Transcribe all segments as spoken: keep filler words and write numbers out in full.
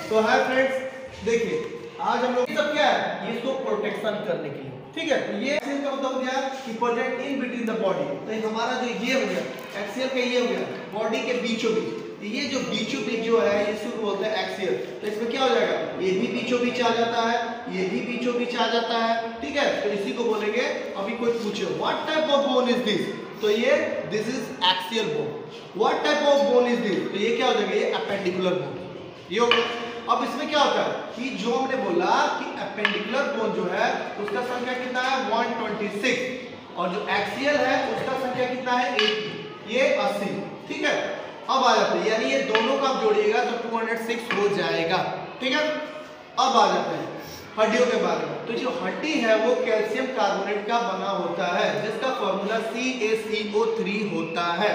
तो hi friends, देखिए आज हम लोग सब क्या है, ये इसको प्रोटेक्शन करने के लिए, ठीक है। तो ये एक्सियल का मतलब हो गया कि protect in between the body. तो हमारा जो ये हो गया एक्सियल का, ये हो गया बॉडी के बीचों बीच। ये जो बीचों बीच जो है इसको बोलते हैं एक्सियल। तो इसमें क्या हो जाएगा, ये भी बीचों बीच आ जाता है, ये भी बीचों बीच आ जाता है, ठीक है। तो इसी को बोलेंगे, अभी कोई पूछे what type of bone is this, तो ये this is axial bone. What type of bone is this, तो ये क्या हो जाएगा, ये एपेंडिकुलर बोन, ये हो गया। अब इसमें क्या होता है कि जो हमने बोला कि एपेंडिकुलर बोन जो है उसका संख्या कितना है एक सौ छब्बीस, और जो एक्सियल है उसका संख्या कितना है अस्सी, ये अस्सी, ठीक है। अब आ जाते हैं, यानी ये दोनों का आप जोड़िएगा तो दो सौ छह हो जाएगा, ठीक है। अब आ जाते हैं हड्डियों के बारे में। तो जो हड्डी है वो कैल्शियम कार्बोनेट का बना होता है, जिसका फॉर्मूला सी ए सी ओ थ्री होता है।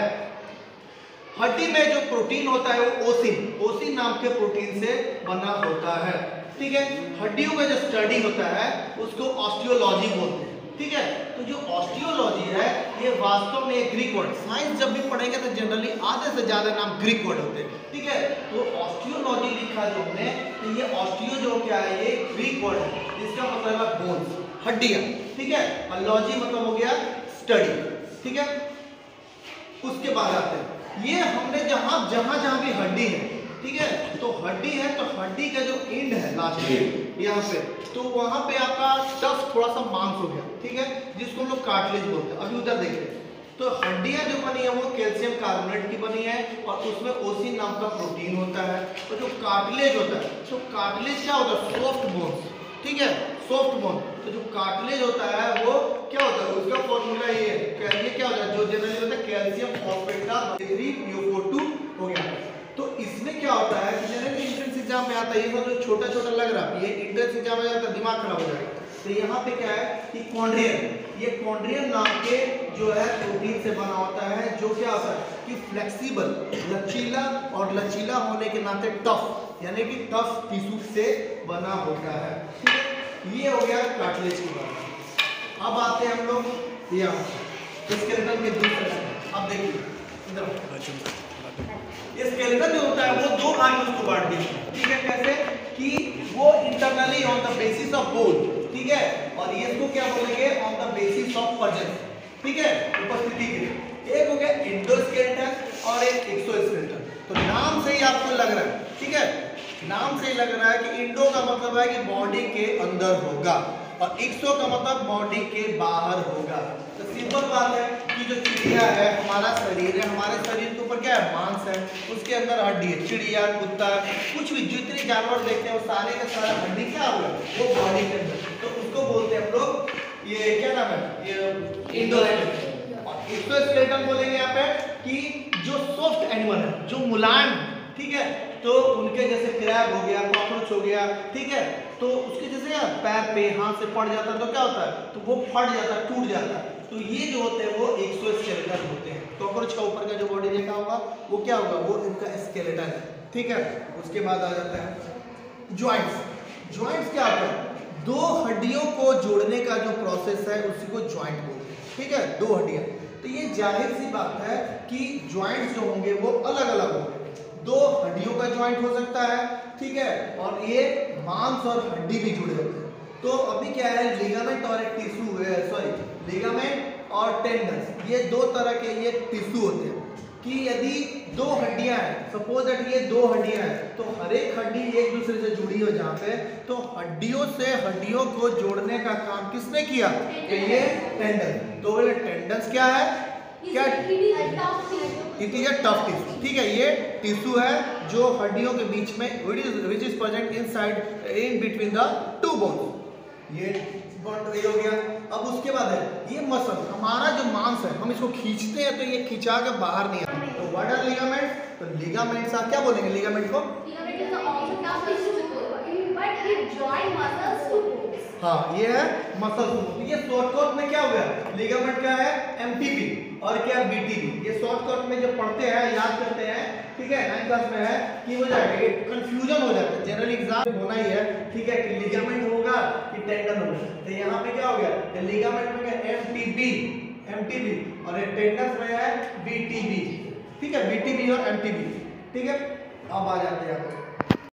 हड्डी में जो प्रोटीन होता है वो ओसिन ओसिन नाम के प्रोटीन से बना होता है, ठीक है। हड्डियों का जो स्टडी होता है उसको ऑस्टियोलॉजी बोलते हैं, ठीक है। तो जो ऑस्टियोलॉजी है ये वास्तव में एक ग्रीक वर्ड, साइंस जब भी पढ़ेंगे तो जनरली आधे से ज्यादा नाम ग्रीक वर्ड होते हैं, ठीक है। तो ऑस्टियोलॉजी लिखा जो हमने, तो ये ऑस्टियो जो क्या है ये ग्रीक वर्ड है, जिसका मतलब है बोन्स, हड्डियां, ठीक है। और लॉजी मतलब हो गया स्टडी, ठीक है। उसके बाद आते हैं ये हमने जहां जहां जहां भी हड्डी है, ठीक है। तो हड्डी है तो हड्डी का जो एंड है लास्ट में यहाँ पे, तो वहां पे आपका टफ थोड़ा सा मांस हो गया, ठीक है, जिसको हम लोग कार्टिलेज बोलते हैं। अभी उधर देखिए, तो हड्डियां जो बनी है वो कैल्शियम कार्बोनेट की बनी है और उसमें ओसिन नाम का प्रोटीन होता है। तो जो कार्टिलेज होता है, तो कार्टिलेज क्या होता है, सॉफ्ट बोन्स, ठीक है, सॉफ्ट बोन। तो जो कार्टिलेज होता है वो क्या होता है, उसका फॉर्मूला ये है, ये क्या होता है, जो जनरली होता है कैल्शियम फॉस्फेट का three P O four two हो गया। तो इसमें क्या होता है कि जनरली एंट्रेंस एग्जाम में आता है, ये सब जो छोटा छोटा लग रहा है, ये एंट्रेंस एग्जाम में जाता है दिमाग खराब हो जाएगा। तो यहाँ पे क्या है कि कॉन्ड्रियन, ये कॉन्ड्रियन नाम के जो है प्रोटीन से बना होता है, जो क्या होता है कि फ्लेक्सिबल, लचीला, और लचीला होने के नाते टफ, यानी कि टफ टिश्यू से बना होता है, ठीक है। ये हो गया कार्टिलेज के बारे में। अब आते हैं हम लोग यहाँ स्केलेटन के दूसरे। अब देखिए इधर, ये स्केलेटन जो होता है वो दो भाग में उसको बांट दिया, ठीक है। कैसे कि वो internally on the basis of bone, ठीक है, और ये इसको क्या बोलेंगे, on the basis of presence, ठीक है, उपस्थिति के लिए। एक हो गया एंडोस्केलेटन और एक एक्सोस्केलेटन। तो नाम से ही आपको लग रहा है, ठीक है, नाम से ही लग रहा है कि इंडो का मतलब है कि बॉडी के अंदर होगा और एक्सो का मतलब बॉडी के बाहर होगा। तो सिंपल बात है कि जो चिड़िया है, हमारा शरीर है, हमारे शरीर के ऊपर क्या है, मांस है, उसके अंदर हड्डी है। चिड़िया, कुत्ता, कुछ भी जितने जानवर देखते हैं वो सारे के सारे हड्डी क्या होगा, वो बॉडी के अंदर। तो उसको बोलते हैं हम लोग, ये क्या नाम है, ये इंडोस्केलेटन। और एक्सोस्केलेटन बोलेंगे यहाँ पे कि जो सॉफ्ट एनिमल है, जो मुलायम, ठीक है। तो उनके जैसे क्रैब हो गया, कॉकरोच हो गया, ठीक है, तो उसके जैसे यार पैर पे हाथ से पड़ जाता है तो क्या होता है, तो वो फट जाता है, टूट जाता है। तो ये जो होते हैं वो एक्सोस्केलेटन होते हैं। कॉकरोच का ऊपर का जो बॉडी देखा होगा वो क्या होगा, वो इनका स्केलेटन है, ठीक है। उसके बाद आ जाता है जॉइंट्स। जॉइंट्स क्या होता है, दो हड्डियों को जोड़ने का जो प्रोसेस है उसी को जॉइंट बोलते हैं, ठीक है, दो हड्डियां। तो ये जाहिर सी बात है कि जॉइंट्स जो होंगे वो अलग अलग होंगे। दो हड्डियों का जॉइंट हो सकता है, ठीक है, और ये मांस और हड्डी भी जुड़े होते हैं। तो अभी क्या है, लिगामेंट और एक टिश्यू है, सॉरी लिगामेंट और टेंडन्स, ये दो तरह के ये टिश्यू होते हैं कि यदि दो हड्डियां हैं, सपोज दैट ये दो हड्डियां हैं, तो हर एक हड्डी एक दूसरे से जुड़ी हो जहाँ पे, तो हड्डियों से हड्डियों को जोड़ने का काम किसने किया, तो ये टेंडन। तो ये टेंडन्स क्या है, क्या, it is a tough tissue, ठीक है। ये टिश्यू है जो हड्डियों के बीच में, which is present inside in between the two bones, ये बाउंड्री हो गया। अब उसके बाद है ये मसल, हमारा जो मांस है, हम इसको खींचते हैं तो ये खिंचा के बाहर नहीं आता। तो व्हाट आर लिगामेंट्स, तो लिगामेंट्स आप क्या बोलेंगे, लिगामेंट को, हाँ ये है मसल। ये शॉर्टकट में क्या हो गया, लिगामेंट क्या है, एमटीपी, और क्या बीटीपी। ये शॉर्टकट में जो पढ़ते हैं, याद करते हैं, ठीक है, नाइन्थ क्लास में है कि हो जाएगा, ये कंफ्यूजन हो जाता है, जनरल एग्जाम होना ही है, ठीक है, कि लिगामेंट होगा कि टेंडन होगा। तो यहाँ पे क्या हो गया, लिगामेंट में क्या, एमटीबी, एमटीबी, और टेंडन में है बीटीबी, ठीक है, बीटीबी और एमटीबी, ठीक है। अब आ जाते हैं यहाँ पे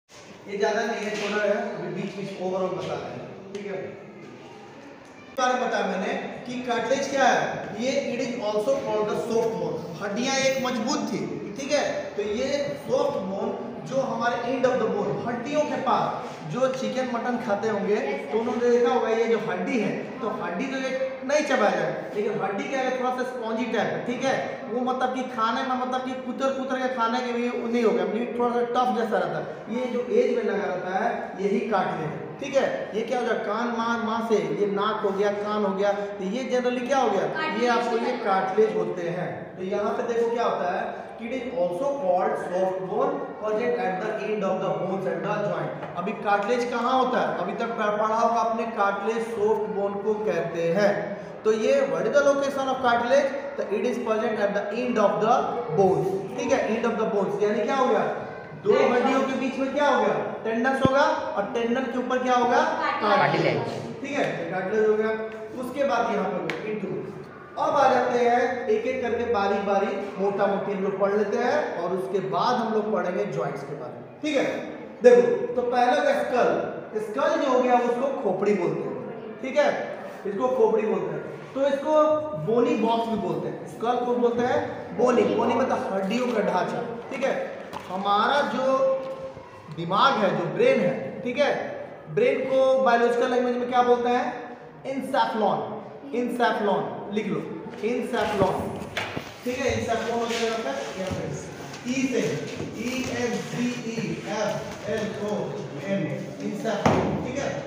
ये ज्यादा नहीं है, छोटा है, अभी बीच बीच ओवरऑल बता रहे हैं, ठीक है। बारे में बताया मैंने कि कार्टिलेज क्या है, ये it is also called the soft bone. हड्डियां एक मजबूत थी, ठीक है, तो ये सॉफ्ट बोन जो हमारे एंड ऑफ द बोन, हड्डियों के पास, जो चिकन मटन खाते होंगे तो उन्होंने देखा होगा ये जो हड्डी है, तो हड्डी तो ये नहीं चबाया जाए, लेकिन हड्डी क्या है थोड़ा सा स्पॉन्जी टाइप है, ठीक है, वो मतलब कि खाने में मतलब कि कुतर कुतर के खाने के भी नहीं होगा, मतलब थोड़ा सा टफ जैसा रहता है। ये जो एज में लगा रहता है यही कार्टिलेज है, ठीक है। ये क्या हो गया, कान मान मां से ये नाक हो गया, कान हो गया, तो ये जनरली क्या हो गया, ये आपको ये कार्टिलेज होते हैं। तो यहाँ पे देखो क्या होता है, it is also called soft bone present at the end of the bones and the joint। अभी कार्टिलेज कहाँ होता है, अभी तक पढ़ा होगा आपने, कार्टिलेज सॉफ्ट बोन को कहते हैं। तो ये what is the location of cartilage, तो it is present at the end of the bones, ठीक है, एंड ऑफ द बोन्स, यानी क्या हो गया, दो हड्डियों के बीच में क्या हो गया, टेंडन होगा, और टेंडन के ऊपर क्या होगा, कार्टिलेज, ठीक है, कार्टिलेज हो गया। उसके बाद यहाँ पर इनटू, अब आ जाते हैं एक एक करके बारी बारी मोटा मोटी हम लोग पढ़ लेते हैं, और उसके बाद हम लोग पढ़ेंगे जॉइंट्स के बारे में, ठीक है। देखो तो पहला का स्कल, स्कल जो हो गया उसको खोपड़ी बोलते हैं, ठीक है, इसको खोपड़ी बोलते हैं। तो इसको बोनी बॉक्स भी बोलते हैं, स्कल को बोलते हैं बोनी, बोनी मतलब हड्डियों का ढांचा, ठीक है। हमारा जो दिमाग है, जो ब्रेन है, ठीक है, ब्रेन को बायोलॉजिकल लैंग्वेज में क्या बोलते हैं, एनसेफेलॉन, एनसेफेलॉन लिख लो, एनसेफेलॉन, ठीक है, एनसेफेलॉन हो जाएगा यहाँ पे, ई से E N C E F L O N, encephalon, ठीक है।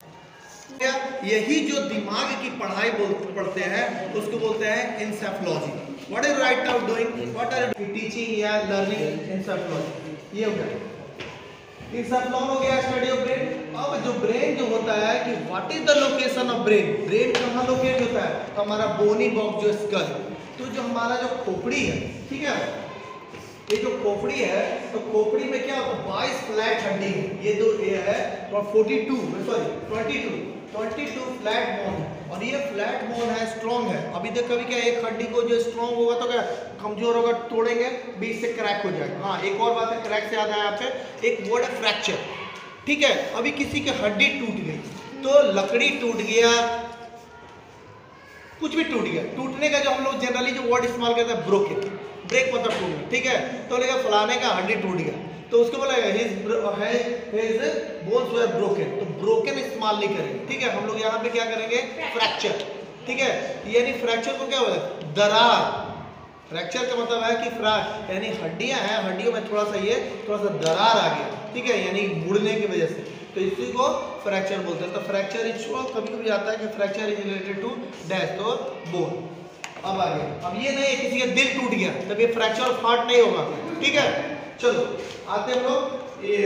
यही जो दिमाग की पढ़ाई बोलते पढ़ते हैं उसको बोलते हैं encephalology. What is right now doing, what are you teaching या लर्निंग एनसेफेलॉजी, ये हो गया एनसेफेलॉन हो गया, स्टडी ऑफ ब्रेन। अब जो ब्रेन जो होता है कि what is the location of brain, brain कहाँ लोकेट होता है, तो हमारा बोनी बॉक्स जो स्कल, तो जो हमारा जो खोपड़ी है, ठीक है, ये जो खोपड़ी है, तो खोपड़ी में क्या होता है, बाईस फ्लैट हड्डी है, ये दो ये है तो बयालीस सॉरी बाईस बाईस फ्लैट बोन है, और ये फ्लैट बोन है, स्ट्रॉन्ग है। अभी देख कभी क्या एक हड्डी को जो स्ट्रॉन्ग होगा तो क्या कमजोर होगा, तोड़ेंगे बीच से क्रैक हो जाएगा। हाँ एक और बात है, क्रैक से याद आया आपसे, एक वर्ड है फ्रैक्चर, ठीक है। अभी किसी की हड्डी टूट गई, तो लकड़ी टूट गया, कुछ भी टूट गया, टूटने का जो हम लोग जनरली जो वर्ड इस्तेमाल करते हैं ब्रोकन, ब्रेक मतलब टूटना, ठीक है। तो लेगा फलाने का हड्डी टूट गया, तो उसको बोलेगा his his bones were broken, तो ब्रोकन इस्तेमाल नहीं करेंगे, ठीक है। हम लोग यहाँ पे क्या करेंगे, फ्रैक्चर, ठीक है। यानी फ्रैक्चर को क्या बोलते हैं, दरार। फ्रैक्चर का मतलब है कि फ्रैक यानी हड्डियां हैं, हड्डियों में थोड़ा सा ये थोड़ा सा दरार आ गया, ठीक है, यानी मुड़ने की वजह से, तो इसी को फ्रैक्चर बोलते हैं। तो फ्रैक्चर इज, कभी कभी आता है कि fracture is related to dash, तो बोन। अब आगे, अब ये नहीं है किसी का दिल टूट गया तब ये फ्रैक्चर ऑफ हार्ट नहीं होगा, ठीक है। चलो आते हैं हम लोग ये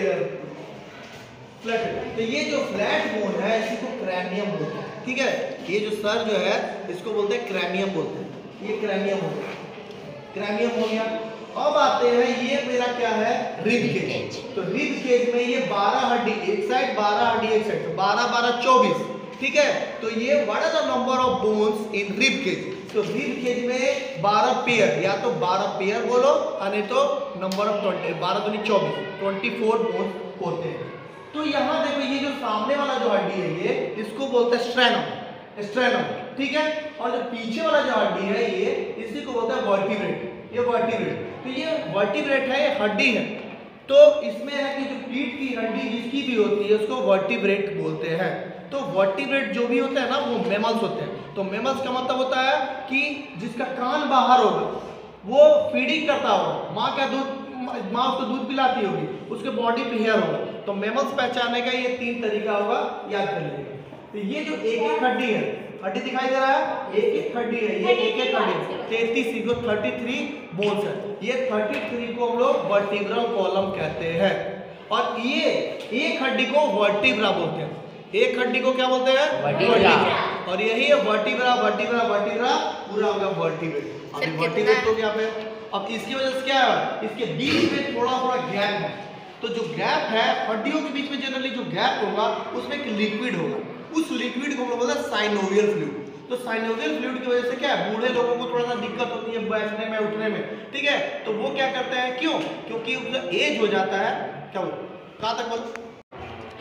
फ्लैट, तो ये जो फ्लैट बोन है इसको क्रैनियम बोलते हैं, ठीक है। ये जो सर जो है इसको बोलते हैं क्रैनियम बोलते हैं, ये क्रैनियम हो गया, क्रैनियम हो गया। अब आते हैं, ये मेरा क्या है, रिब केज। तो रिब केज में ये बारह हड्डी एक साइड, बारह हड्डी एक साइड, तो बारह बारह चौबीस, ठीक है। तो ये what are the number of bones in rib cage, तो रिब केज में बारह पेयर, या तो बारह पेयर बोलो और नहीं तो नंबर ऑफ ट्वेंटी, बारह दूनी चौबीस, ट्वेंटी फोर बोन्स होते हैं। तो यहाँ देखो ये जो सामने वाला जो हड्डी है ये इसको बोलते हैं स्ट्रेनम, स्ट्रेनम, ठीक है। और जो पीछे वाला जो हड्डी है ये इसी को बोलते हैं वर्टिब्रेट, ये वर्टिब्रेट। तो ये वर्टिब्रेट है, ये हड्डी है, तो इसमें है कि जो पीठ की हड्डी जिसकी भी होती है उसको वर्टिब्रेट बोलते हैं। तो वर्टिब्रेट जो भी होते हैं ना वो मैमल्स होते हैं। तो मैमल्स का मतलब होता है कि जिसका कान बाहर होगा, वो फीडिंग करता होगा, माँ का दूध, माँ उसको दूध पिलाती होगी, उसके बॉडी पे हेयर होगा। तो मैमल्स पहचानने का ये तीन तरीका होगा, याद कर लीजिए। तो ये जो एक एक हड्डी है, हड्डी दिखाई दे रहा है, एक एक हड्डी है, ये एक एक हड्डी तैंतीस, इसको तैंतीस बोन्स है। ये तैंतीस को हम लोग वर्टिब्रल कॉलम कहते हैं, और ये एक हड्डी को वर्टिब्रा बोलते हैं। एक हड्डी को क्या बोलते हैं, वर्टिब्रा, और यही है वर्टिब्रा, वर्टिब्रा, वर्टिब्रा पूरा होगा वर्टिब्रेट। अभी वर्टिब्रेट तो क्या पे, अब इसकी वजह से क्या है, इसके बीच में थोड़ा थोड़ा गैप है, तो जो गैप है हड्डियों के बीच में जनरली जो गैप होगा उसमें एक लिक्विड होगा, उस लिक्विड को हम लोग बोलते हैं साइनोवियल फ्लूइड। तो साइनोवियल फ्लूइड की वजह से क्या है, बूढ़े लोगों को थोड़ा सा दिक्कत होती है बैठने में, उठने में, ठीक है। तो वो क्या करते हैं, क्यों, क्योंकि एज हो जाता है, क्या कहाँ तक बोल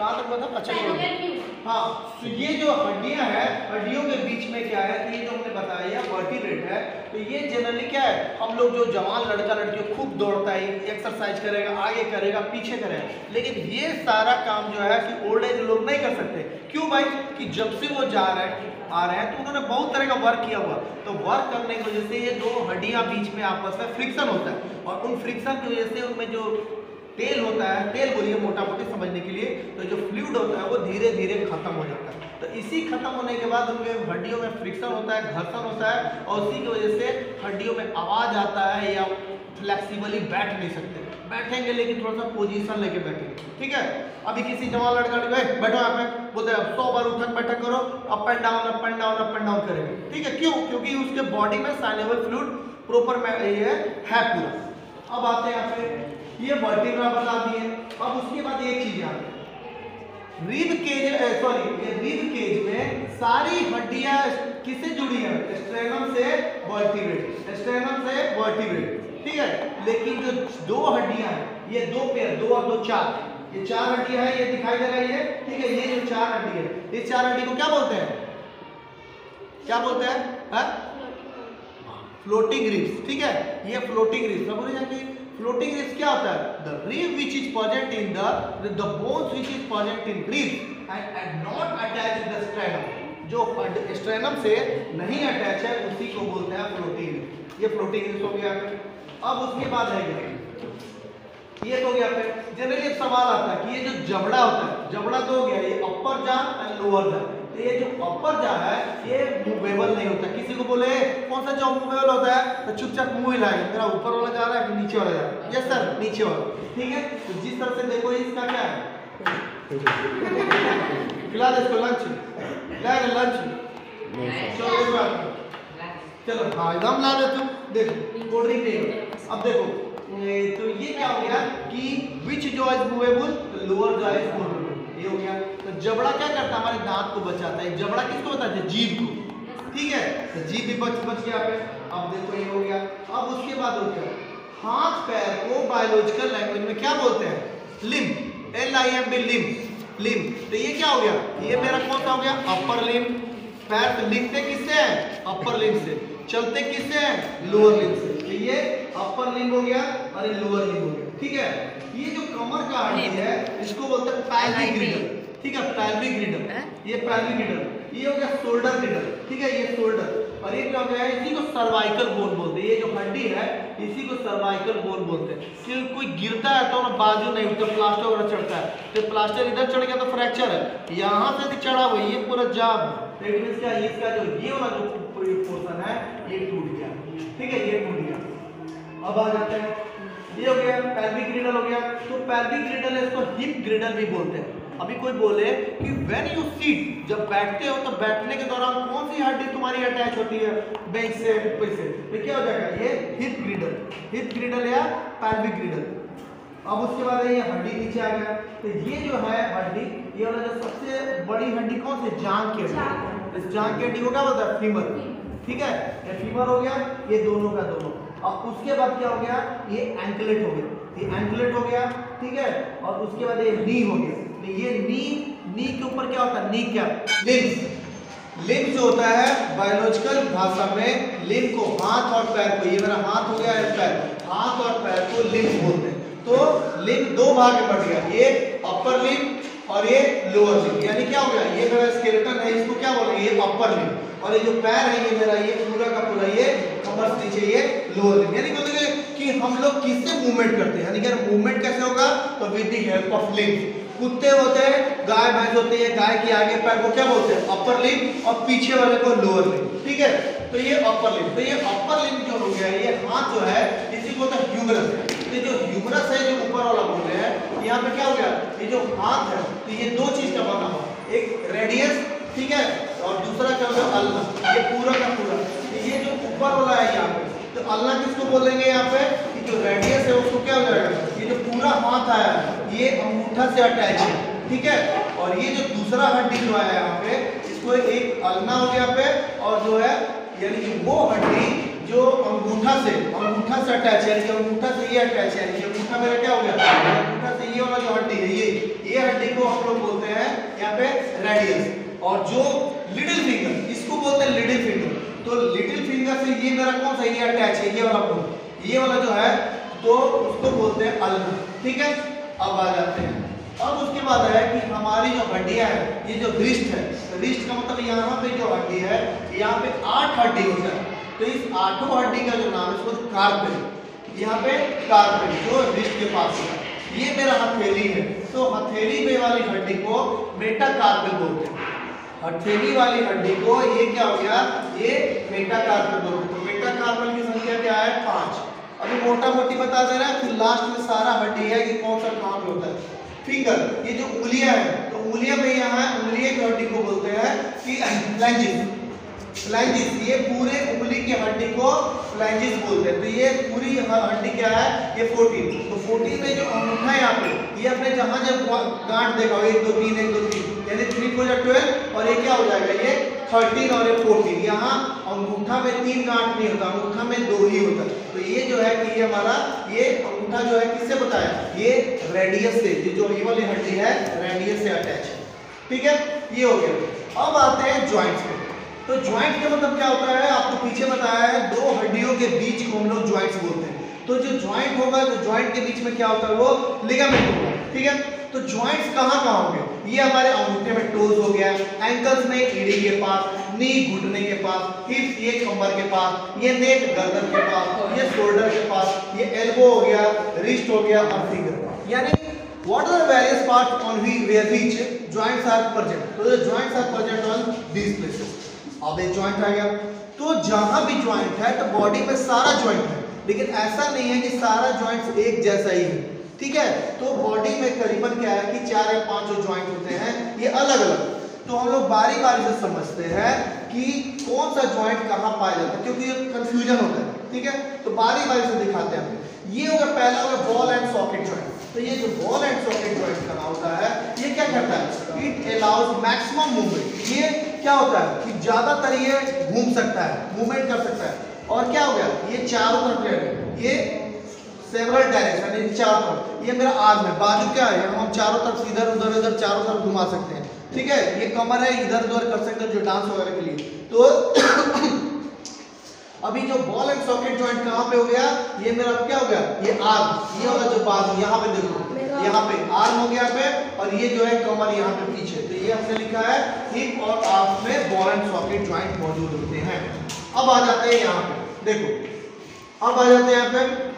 कहाँ तक बताओ? अच्छा चलो हाँ, तो ये जो हड्डियां हैं, हड्डियों के बीच में क्या है, तो ये जो हमने बताया वर्टिब्रेट है। तो ये जनरली क्या है, हम लोग जो जवान लड़का लड़की खूब दौड़ता है, एक्सरसाइज करेगा, आगे करेगा, पीछे करेगा, लेकिन ये सारा काम जो है कि ओल्ड एज लोग नहीं कर सकते। क्यों भाई? कि जब से वो जा रहे हैं आ रहे हैं तो उन्होंने बहुत तरह का वर्क किया हुआ, तो वर्क करने की वजह से ये दो हड्डियां बीच में आपस में फ्रिक्शन होता है, और उन फ्रिक्शन की वजह से उनमें जो तेल होता है, तेल बोलिए मोटा मोटी समझने के लिए, तो जो फ्लूइड होता है वो धीरे धीरे खत्म हो जाता है। तो इसी खत्म होने के बाद उनके हड्डियों में फ्रिक्शन होता है, घर्षण होता है, और उसी की वजह से हड्डियों में आवाज आता है, या फ्लेक्सिबली बैठ नहीं सकते, बैठेंगे लेकिन थोड़ा सा पोजीशन लेके बैठेंगे। ठीक है, अभी किसी जवान लड़का बैठो यहाँ पे, बोलते हैं सौ बार उठक बैठक करो, up and down up and down up and down करेंगे। ठीक है, क्यों? क्योंकि उसके बॉडी में साइनेबल फ्लूइड प्रॉपर में ये है पूरा। अब आते हैं यहाँ पे, ये वर्टिब्रा बता दिए। अब उसके बाद एक चीज यहाँ पे रिब केज, सॉरी ये रिब केज में सारी हड्डियां किससे जुड़ी हैं? स्ट्रेनम से वर्टिब्रेट, स्ट्रेनम से वर्टिब्रेट। ठीक है, लेकिन जो दो हड्डियां हैं, ये दो पेयर, दो और दो चार, ये चार हड्डियां हैं, ये दिखाई दे रही है। ठीक है, ये जो चार हड्डी है, इस चार हड्डी को क्या बोलते हैं? क्या बोलते हैं? हा? Floating ribs. ठीक है, ये फ्लोटिंग रिब्स। अब बोले जाके फ्लोटिंग रिब्स क्या होता है? The rib which is present in the the bones which is present in rib and and not attached to the sternum, जो स्ट्रेनम से नहीं अटैच है उसी को बोलते हैं फ्लोटिंग रिब्स। ये फ्लोटिंग रिब्स हो गया। अब उसके बाद है क्या, ये तो हो गया। फिर जनरली एक सवाल आता है कि ये जो जबड़ा होता है, जबड़ा तो हो गया, ये अपर जा एंड लोअर जा। तो ये जो अपर जा है ये मूवेबल नहीं होता। किसी को बोले कौन सा जॉब मूवेबल होता है, तो चुपचाप मुंह हिलाएंगे, मेरा ऊपर वाला जा रहा है कि नीचे वाला जा रहा है? यस सर, नीचे वाला। ठीक है, तो जिस तरह से देखो इसका क्या है, खिला दे इसको लंच, लाएगा लंच, चलो चलो हाँ एकदम ला दे तू। देखो कोल्ड ड्रिंक नहीं, अब देखो तो ये क्या हो गया कि which jaw is movable, lower jaw is movable, ये हो गया। तो जबड़ा क्या करता है? हमारे दांत को बचाता है। जबड़ा किसको बताते हैं? जीभ को। ठीक है, तो जीभ भी बच बच गया पे। अब देखो ये हो गया। अब उसके बाद हो गया हाथ पैर को बायोलॉजिकल लैंग्वेज में क्या बोलते हैं? Limb, L I M B, limb, limb. तो ये क्या हो गया? ये मेरा कौन सा हो गया? Upper limb. पैर लिखते किससे हैं? अपर लिम्ब से। चलते किससे हैं? लोअर लिम्ब से। तो ये अपर लिम्ब हो गया और ये लोअर लिम्ब हो गया। ठीक है, ये जो कमर का हड्डी है इसको बोलते हैं पैल्विक ग्रिडल। ठीक है, पैल्विक ग्रिडल, ये पैल्विक ग्रिडल। ये हो गया शोल्डर ग्रिडल। ठीक है, ये शोल्डर। और ये क्या हो गया? इसी को सर्वाइकल बोन बोलते हैं। ये जो हड्डी है इसी को सर्वाइकल बोन बोलते हैं। कि कोई गिरता है तो ना बाजू नहीं उठता, प्लास्टर वगैरह चढ़ता है, तो प्लास्टर इधर चढ़ गया तो फ्रैक्चर है, यहाँ से चढ़ा हुआ ये पूरा जाम, क्या इसका जो ये वाला जो पोर्शन है ये टूट गया। ठीक है, ये टूट गया। अब आ जाते हैं, ये हो गया पैल्विक ग्रिडल हो गया। तो पैल्विक ग्रिडल है, इसको हिप ग्रिडल भी बोलते हैं। अभी कोई बोले कि व्हेन यू सीट, जब बैठते हो तो बैठने के दौरान कौन सी हड्डी तुम्हारी अटैच होती है बेंच से ऊपर से, तो क्या हो जाएगा? ये हिप ग्रिडल, हिप ग्रिडल या पैल्विक ग्रिडल। अब उसके बाद ये हड्डी नीचे आ गया। तो ये जो है हड्डी, ये वाला जो सबसे बड़ी हड्डी कौन सी? जांघ की हड्डी। इस जांघ की हड्डी को क्या बोलता है? फीमर। ठीक है, ये फीमर हो गया, ये दोनों का दोनों। अब उसके बाद क्या हो गया? ये एंकलेट हो गया, ये एंकलेट हो गया। ठीक है, और उसके बाद ये नी हो गया। ये नी, नी के ऊपर क्या होता है? नी क्या? लिम्स। लिम्स जो होता है बायोलॉजिकल भाषा में, लिम्स को, हाथ और पैर को, ये मेरा हाथ हो गया, ये पैर, हाथ और पैर को लिम्स बोलते हैं। तो लिम्ब दो भाग में बढ़ गया, ये अपर लिम्ब और ये लोअर लिम्ब। यानी क्या हो गया? ये मेरा स्केलेटन है, इसको क्या बोलेंगे? ये अपर लिम्ब। और ये जो पैर है ये मेरा, ये पूरा का पूरा ये कमर से नीचे ये लोअर लिम्ब। यानी बोलेंगे कि हम लोग किससे मूवमेंट करते हैं, यानी कि मूवमेंट कैसे होगा? तो with the help of limb. कुत्ते होते हैं, गाय भैंस होती है, गाय के आगे पैर को क्या बोलते हैं? अपर लिम्ब, और पीछे वाले को लोअर लिम्ब। ठीक है, तो ये अपर लिम्ब। तो ये अपर लिम्ब जो हो गया, ये हाथ जो है इसी को होता है ह्यूमरस। ये जो ह्यूमरस है जो ऊपर वाला बोल रहे हैं, यहाँ पे क्या हो गया? ये जो हाथ है तो ये दो चीज का बना हुआ, एक रेडियस, ठीक है, और दूसरा क्या होगा? अल्ना। ये पूरा का पूरा, ये जो ऊपर वाला है यहाँ पे, तो अल्ना किसको बोलेंगे? यहाँ पे कि जो रेडियस है उसको क्या हो जाएगा? ये जो पूरा हाथ आया है ये अंगूठा से अटैच है। ठीक है, और ये जो दूसरा हड्डी जो है यहाँ पे, इसको एक अल्ना हो गया पे, और जो है यानी कि वो हड्डी जो अंगूठा से, अंगूठा से अटैच है, यानी कि अंगूठा से ये अटैच है, यानी कि अंगूठा मेरा क्या हो गया? अंगूठा से ये वाला जो हड्डी है ये ये हड्डी को हम लोग बोलते हैं यहाँ पे रेडियस, और जो लिटिल फिंगर इसको बोलते हैं लिटिल फिंगर। तो लिटिल फिंगर से ये मेरा कौन सा ये अटैच है, ये वाला बोन, ये वाला जो है तो उसको बोलते हैं अल्ना। ठीक है, अब आ जाते हैं, अब उसके बाद है कि हमारी जो हड्डियां है, ये जो रिस्ट है, रिस्ट का मतलब यहाँ पे जो हड्डी है, यहाँ पे आठ हड्डी होता है। तो इस आठों हड्डी का जो नाम है इसको कार्पेल, यहाँ पे कार्पेल जो रिस्ट के पास है, ये मेरा हथेली है। तो हथेली में वाली हड्डी को मेटाकार्पल बोलते हैं। हथेली वाली हड्डी को ये क्या हो गया, ये मेटाकार्पल बोलते हैं। तो मेटाकार्पल की संख्या क्या है, पांच। अभी मोटा मोटी बता दे रहा है, फिर लास्ट में सारा हड्डी है कि कौन सा कहाँ पे होता है। फिंगर, ये जो उंगलियां है, तो उंगलियां में यहाँ उंगलियों की हड्डी को बोलते हैं कि फ्लैंजिस। फ्लैंजिस, ये पूरे उंगली की हड्डी को फ्लैंजिस बोलते हैं। तो ये पूरी हड्डी क्या है, ये चौदह। तो चौदह में जो अंगूठा है यहाँ पे, ये अपने जहां जब गांठ देखा हो, एक दो तीन एक दो तीन, यानी थ्री फोर जा ट्वेल्व, और ये क्या हो जाएगा, ये थर्टीन और ये फोर्टीन। यहाँ अंगूठा में तीन गांठ नहीं होता, अंगूठा में दो ही होता है। तो ये जो है कि ये हमारा ये अंगूठा जो है किससे बताया, ये रेडियस से, ये जो ये वाली हड्डी है रेडियस से अटैच है। ठीक है, ये हो गया। अब आते हैं जॉइंट्स पे। तो जॉइंट का मतलब क्या होता है, आपको पीछे बताया है, दो हड्डियों के बीच को हम लोग जॉइंट्स बोलते हैं। तो जो जॉइंट होगा, जो जॉइंट के बीच में क्या होता है, वो लिगामेंट होगा। ठीक है, तो जॉइंट्स कहाँ कहाँ होंगे, ये हमारे अंगूठे में टोज हो गया, एंकल्स में एड़ी के पास, नी घुटने के पास, हिप्स ये कमर के पास, ये नेक गर्दन के पास, ये शोल्डर के पास, ये एल्बो हो गया, रिस्ट हो गया और फिंगर। यानी what are the various parts on where which joints are present? तो the joints are present on these places. अब एक जॉइंट आ गया, तो जहां भी जॉइंट है तो बॉडी में सारा जॉइंट है, लेकिन ऐसा नहीं है कि सारा जॉइंट्स एक जैसा ही है। ठीक है, तो बॉडी में करीबन क्या है कि चार या पांच जो जॉइंट होते हैं ये अलग अलग। तो हम लोग बारी बारी से समझते हैं कि कौन सा जॉइंट कहाँ पाया जाता है, क्योंकि ये कंफ्यूजन होता है। ठीक है, तो बारी बारी से दिखाते हैं। ये होगा पहला होगा बॉल एंड सॉकेट जॉइंट। तो ये जो बॉल एंड सॉकेट जॉइंट का होता है, ये क्या करता है, इट अलाउज मैक्सिमम मूवमेंट। ये क्या होता है कि ज्यादातर ये घूम सकता है, मूवमेंट कर सकता है। और क्या हो गया, ये चारों तरफ, ये सेवरल डायरेक्शन, ये चारों तरफ, ये मेरा आर्म है, बाजू क्या है, हम चारों तरफ इधर उधर इधर चारों तरफ घुमा सकते हैं। ठीक है, ये कमर है, इधर उधर कर सकते हैं जो डांस वगैरह के लिए। तो अभी जो बॉल एंड सॉकेट जॉइंट कहाँ पे हो गया, ये मेरा क्या हो गया, ये आर्म, ये वाला जो बाजू यहाँ पे देखो, यहाँ पे आर्म हो गया पे, और ये जो है कमर यहाँ पे पीछे। तो ये हमने लिखा है हिप और आर्म में बॉल एंड सॉकेट जॉइंट मौजूद होते हैं। अब आ जाते हैं यहाँ पे, देखो अब आ जाते हैं यहाँ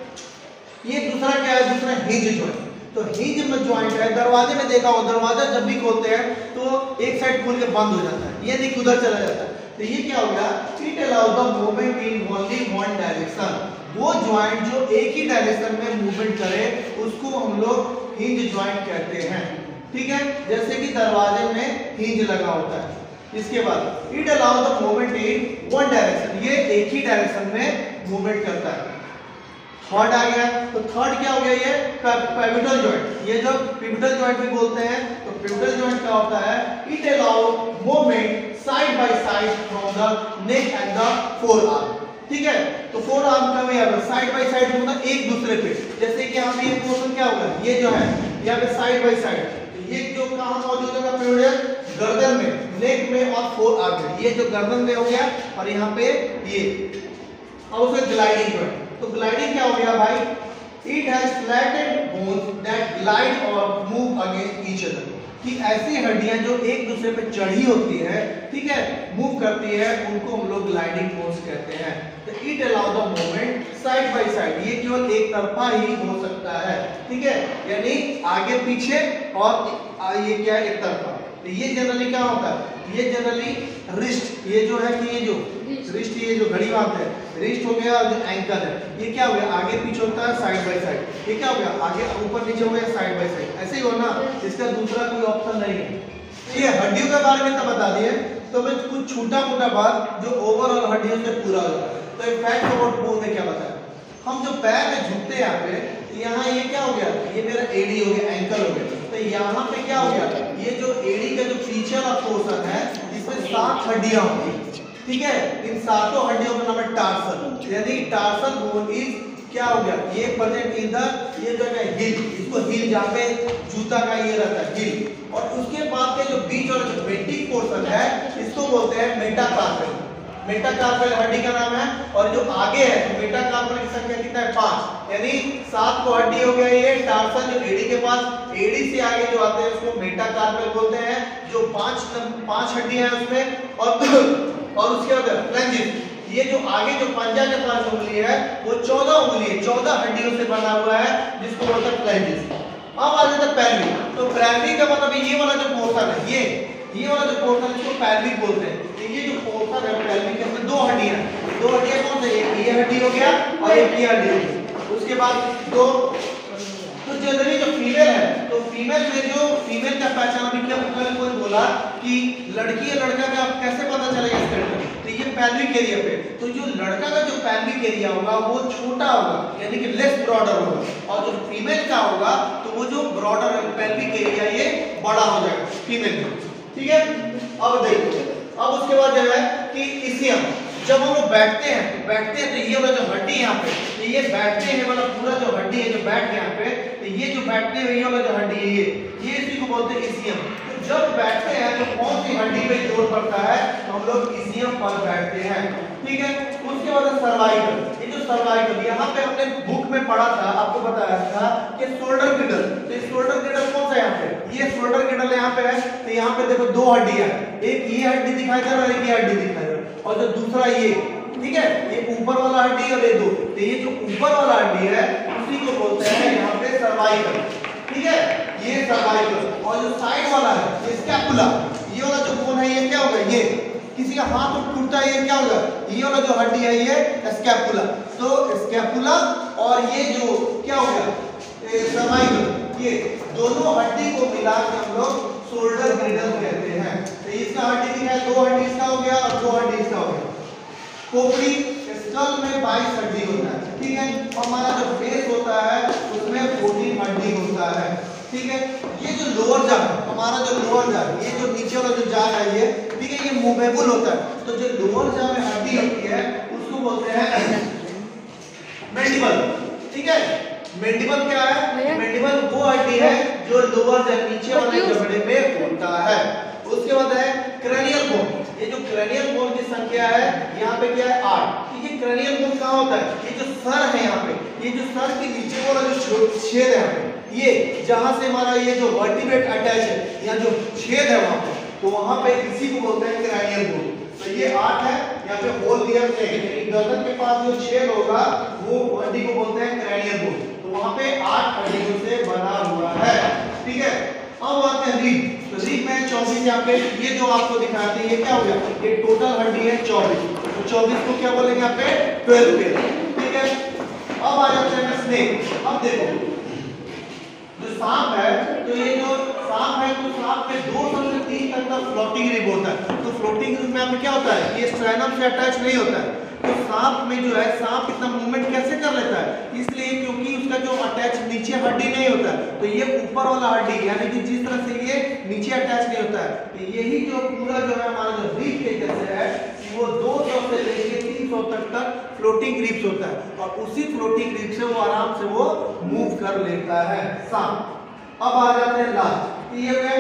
पे, ये दूसरा क्या है, दूसरा हिंज जॉइंट। तो हिंज में जॉइंट है, दरवाजे में देखा हो, दरवाजा जब भी खोलते हैं तो एक साइड खोल के बंद हो जाता है, ये नहीं उधर चला जाता है। तो ये क्या हो गया, it allow the movement in only one direction. वो जॉइंट जो एक ही डायरेक्शन में मूवमेंट करे उसको हम लोग हिंज जॉइंट कहते हैं। ठीक है, जैसे कि दरवाजे में हिंज लगा होता है। इसके बाद it allow the movement in one direction, ये एक ही डायरेक्शन में मूवमेंट करता है। थर्ड आ गया, तो थर्ड क्या हो गया, ये पिवोटल जॉइंट। ये जो पिवोटल जॉइंट भी बोलते हैं, तो पिवोटल जॉइंट क्या होता है, it allow movement side by side from the neck and the forearm. ठीक है, तो फोर आर्म का में यहाँ पे साइड बाय साइड होगा एक दूसरे पे, जैसे कि यहाँ पे ये पोर्शन क्या होगा, ये जो है यहाँ पे साइड बाय साइड, ये जो कहाँ मौजूद होगा पिवोटल, गर्दन में, नेक में और फोर आर्म में। ये जो गर्दन में हो गया और यहाँ पे ये, और उसमें ग्लाइडिंग जॉइंट। तो ग्लाइडिंग क्या हो गया भाई, it has flatted bones that glide और मूव अगेंस्ट ईच अदर, कि ऐसी हड्डियां जो एक दूसरे पे चढ़ी होती है, ठीक है, मूव करती है, उनको हम लोग ग्लाइडिंग बोन्स कहते हैं। तो it allow the movement side by side, ये केवल एक तरफा ही हो सकता है। ठीक है, यानी आगे पीछे और ये क्या है, एक तरफा। तो ये जनरली क्या होता है, ये जनरली रिस्ट, ये जो है कि ये जो रिस्ट, ये जो घड़ी बात है, रिस्ट हो गया, और जो एंकल है ये क्या हो गया, आगे पीछे होता है, साइड बाय साइड। ये क्या हो गया, आगे ऊपर नीचे हो गया, साइड बाय साइड, ऐसे ही होना, इसका दूसरा कोई ऑप्शन नहीं है। ये हड्डियों के बारे में तो बता दिए, तो मैं कुछ छोटा मोटा बात जो ओवरऑल हड्डियों से पूरा होता है। तो एक फैक्ट अबाउट बोन में क्या बताया, हम जो पैर में झुकते हैं यहाँ पे, यहाँ ये क्या हो गया, ये मेरा एडी हो गया, एंकल हो गया। तो यहाँ पे क्या हो गया, ये जो एडी का जो पीछे वाला पोर्शन है, इसमें सात हड्डियां होंगी। ठीक है, इन सातों हड्डियों का नाम है टार्सल, यानी टार्सल बोन इज क्या हो गया, ये प्रेजेंट इन द, ये जो है हिल, इसको हिल जहाँ पे जूता का ये रहता है हिल, और उसके बाद के जो बीच वाला जो बेंटिक पोर्शन है इसको बोलते हैं मेटाकार्पल। मेटाकार्पल हड्डी का नाम है, और जो आगे है मेटाकार्पल की संख्या कितना है, पांच, यानी सात को हड्डी हो गया ये टार्सन जो एडी के पास, एडी से आगे जो आते हैं उसको मेटाकार्पल बोलते हैं, जो पांच पांच हड्डियां हैं उसमें, और और उसके बाद फ्लैंजेस, ये जो आगे जो पंजा के पास उंगली है वो चौदह उंगली है, चौदह हड्डियों से बना हुआ है जिसको बोलते हैं फ्लैंजेस। अब आ जाता है पैल्वी, तो पैल्वी का मतलब ये वाला जो पोर्शन है, ये ये वाला जो पोर्शन है इसको पैल्विक बोलते हैं। तो ये जो पोर्शन है पैल्विक के अंदर दो हड्डियां, दो हड्डियां कौन सी, एक ये हड्डी हो गया और एक ये हड्डी हो गया, उसके बाद दो, तो जनरली जो फीमेल है, तो फीमेल में जो फीमेल का पहचान अभी क्या कोई बोला कि लड़की या लड़का का कैसे पता चलेगा स्केलेटन, तो ये पैल्विक एरिया पे, तो जो लड़का का जो पैल्विक एरिया होगा वो छोटा होगा यानी कि लेस ब्रॉडर होगा, और जो फीमेल का होगा तो वो जो ब्रॉडर पैल्विक एरिया ये बड़ा हो जाएगा फीमेल में, ठीक है। अब देखिए, अब उसके बाद जो है कि इसियम, जब हम लोग बैठते हैं तो बैठते हैं तो ये वाला जो हड्डी यहाँ पे, तो ये बैठते हैं वाला पूरा जो हड्डी है जो बैठ के यहाँ पे, तो ये जो बैठते हैं ये वाला जो हड्डी है ये ये इसी को बोलते हैं इसियम। तो जब बैठते हैं तो कौन सी हड्डी पे जोर पड़ता है, तो हम लोग इसियम पर बैठते हैं, ठीक है। उसके बाद सर्वाइकल, ये जो सर्वाइकल यहाँ पे हमने बुक में पढ़ा था, आपको बताया था कि शोल्डर गिडल, तो शोल्डर गिडल कौन सा यहाँ पे, ये शोल्डर गिडल यहाँ पे है, तो यहाँ पे देखो दो हड्डियां, एक ये हड्डी दिखाई दे रहा है, एक ये हड्डी दिखाई दे रहा है, और जो दूसरा ये, ठीक है, ये ऊपर वाला हड्डी और ये दो, तो ये जो ऊपर वाला हड्डी है उसी को बोलते हैं यहाँ पे सर्वाइकल, ठीक है, ये सर्वाइकल। और जो साइड वाला है ये स्कैपुला, ये वाला जो बोन है ये क्या होगा, ये किसी का हाथ उठ टूटता है ये क्या होगा, ये वाला जो हड्डी है ये स्कैपुला, तो स्कैपुला और ये जो क्या हो गया सर्वाइकल, ये दोनों हड्डी को मिला के हम लोग शोल्डर गिडल कहते हैं। तो इसका हड्डी दिखा है, दो हड्डी इसका हो गया और दो हड्डी इसका हो गया। खोपड़ी स्कल में बाईस हड्डी होता है, ठीक है, और हमारा जो फेस होता है उसमें चौदह हड्डी होता है, ठीक है। ये जो लोअर जा हमारा जो लोअर जा, ये जो नीचे वाला जो जा है ये, ठीक है, ये मूवेबल होता है, तो जो लोअर जा में हड्डी होती है उसको बोलते हैं मैंडिबल, ठीक है। मैंडिबल क्या है, मैंडिबल वो हड्डी है जो लोअर जा नीचे वाले जबड़े में होता है। उसके बाद है क्रेनियल बोन, ये जो क्रेनियल बोन की संख्या है यहाँ पे क्या है आठ, ये क्रेनियल बोन कहाँ होता है, ये जो सर है यहाँ पे, ये जो सर के नीचे वाला जो छेद है ये जहां से हमारा ये जो वर्टिब्रेट अटैच है, यहाँ जो छेद है वहां पे, तो वहां पे इसी को बोलते हैं क्रेनियल बोन। तो ये आठ है, यहाँ पे होल दिया है, गर्दन के पास जो छेद होगा वो हड्डी को बोलते हैं क्रेनियल बोन, तो वहां पे आठ हड्डियों से बना हुआ है, ठीक है। अब आते हैं रीढ़, तो रीढ़ में चौबीस, यहाँ पे ये जो आपको दिखाते हैं ये क्या हो गया, ये टोटल हड्डी है चौबीस, तो चौबीस को क्या बोलेंगे यहाँ पे ट्वेल्व पे, ठीक है। अब आ जाते हैं स्नेक। अब देखो जो सांप है, तो ये जो सांप है तो सांप में दो से तीन तक का फ्लोटिंग रिब होता है, तो फ्लोटिंग रिब में आपको क्या होता है, ये स्ट्रैनम से अटैच नहीं होता है, तो सांप में जो है सांप इतना मूवमेंट कैसे कर लेता है, इसलिए क्योंकि उसका जो अटैच नीचे हड्डी नहीं होता है, तो ये ऊपर वाला हड्डी यानी कि जिस तरह से ये नीचे अटैच नहीं होता है, तो यही जो पूरा जो है हमारा जो रीढ़ के जैसे है वो दो सौ से लेकर तीन सौ तक तक फ्लोटिंग रिब्स होता है, और उसी फ्लोटिंग रिब से वो आराम से वो मूव कर लेता है सांप। अब आ जाते हैं लास्ट, ये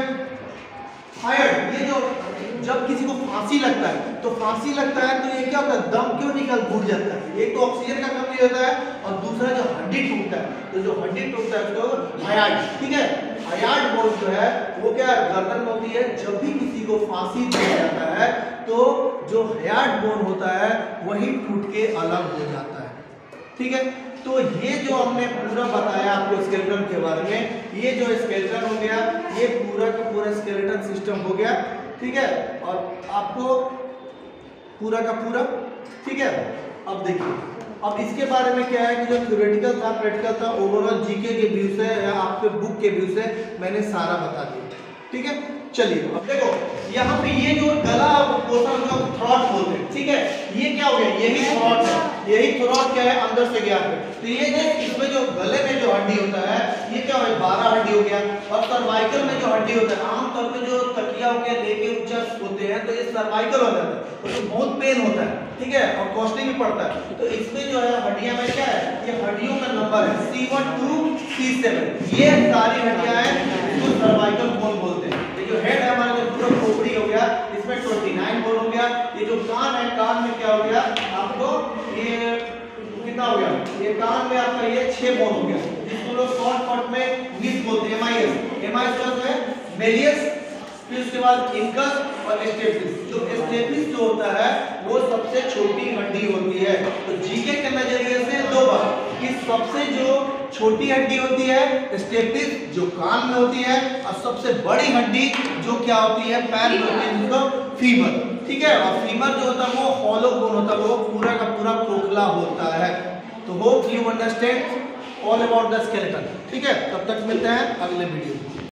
हाइड, ये जो जब किसी को फांसी लगता है तो फांसी लगता है तो ये क्या होता है, दम क्यों निकल घुट जाता है, एक तो ऑक्सीजन का कमी होता है और दूसरा जो हड्डी टूटता है, तो जो हड्डी टूटता है उसको हाइड, ठीक है। हाइड बोन जो है वो क्या गर्दन में होती है, जब भी किसी को फांसी दिया जाता है तो जो हाइड बोन होता है वही टूट के अलग हो जाता है, ठीक है। तो ये जो हमने पूरा बताया आपको स्केलेटन के बारे में, ये जो स्केलेटन हो गया ये पूरा का पूरा स्केलेटन सिस्टम हो गया, ठीक है, और आपको पूरा का पूरा, ठीक है। अब देखिए, अब इसके बारे में क्या है कि जो थ्योरेटिकल था, प्रैक्टिकल था, ओवरऑल जीके के व्यू से या आपके बुक के व्यू से मैंने सारा बता दिया, ठीक है। चलिए अब देखो यहाँ पे ये जो गला पोर्शन को थ्रॉट बोलते हैं, ठीक है, ये क्या हो गया, यही थ्रॉट है, यही थ्रॉट क्या है अंदर से गया है, तो ये जो इसमें जो गले में जो हड्डी होता है ये क्या है बारह हड्डी हो गया, और सर्वाइकल में जो हड्डी होता है आमतौर पे जो तकिया हो गया लेके उच्च होते हैं तो ये सर्वाइकल हो जाता है, तो बहुत पेन होता है, ठीक है, और कॉस्टली भी पड़ता है। तो इसमें जो है हड्डियां में क्या है, ये हड्डियों का नंबर है C one two C seven. ये सारी हड्डियां हैं जिसको सर्वाइकल बोन बोलते हैं। ये जो हेड है हमारा, जो पूरा खोपड़ी हो गया, इसमें उनतीस बोन हो गया। ये जो कान है, कान में क्या हो गया आपको, ये कितना हो गया, ये कान में आपका ये छह बोन हो गया, जिसको लोग शॉर्ट कट में मिस बोलते हैं, एमआईएस। एमआईएस जो है मेलियस, फिर उसके बाद इनकस और स्टेपिस। जो स्टेपिस जो होता है वो सबसे छोटी हड्डी होती है। तो जीके के नजरिए से दो बार कि सबसे जो छोटी हड्डी होती है स्टेपिस, जो कान में होती है, और सबसे बड़ी हड्डी जो क्या होती है, पैर में होती है, जिसको फीमर। ठीक है, और फीमर जो होता है वो हॉलो बोन होता है, वो पूरा का पूरा खोखला होता है। तो hope you understand all about the skeleton. ठीक है, तब तक मिलते हैं अगले वीडियो में।